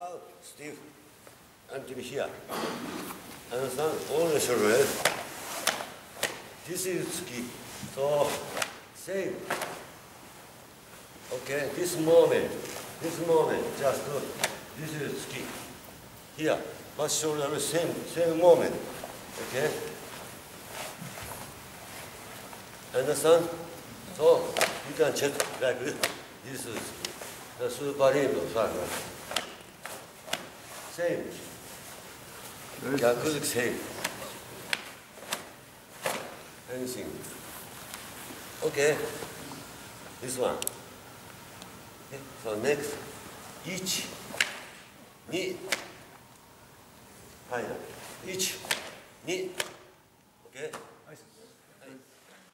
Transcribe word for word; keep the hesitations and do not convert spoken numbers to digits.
out, stiff, until here. Understand? All the shoulder. This is ski. So, same. Okay, this moment, this moment, just do, this is ski. Here, but shoulder, same, same moment. Okay? Understand? So, you can check like this. This is the superior circle. Same. Good, same. Anything. Okay. This one. Okay. So next, each, knee, final. Each, knee. Okay.